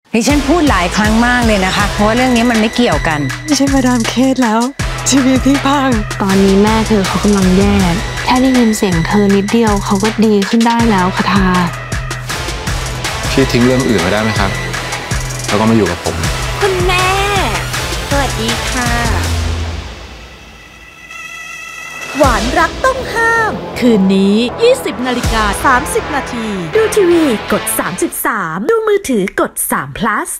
ดิฉันพูดหลายครั้งมากเลยนะคะเพราะว่าเรื่องนี้มันไม่เกี่ยวกันไม่ใช่มาดามเคสแล้วชีวิตพี่พังตอนนี้แม่เธอเขากำลังแย่แค่ได้ยินเสียงเธอนิดเดียวเขาก็ดีขึ้นได้แล้วคทาพี่ทิ้งเรื่องอื่นไว้ได้ไหมครับแล้วก็มาอยู่กับผมคุณแม่สวัสดีค่ะหวานรักต้องห้ามคืนนี้ 20:30 น.ดูทีวีกด33ดูมือถือกด3 plus